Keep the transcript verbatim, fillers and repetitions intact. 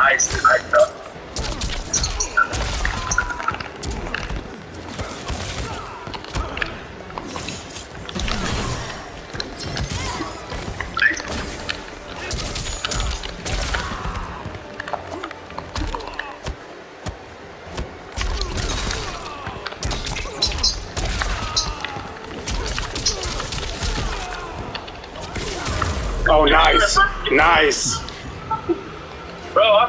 Nice, nice stuff. Oh, nice. Nice. Bro, I'm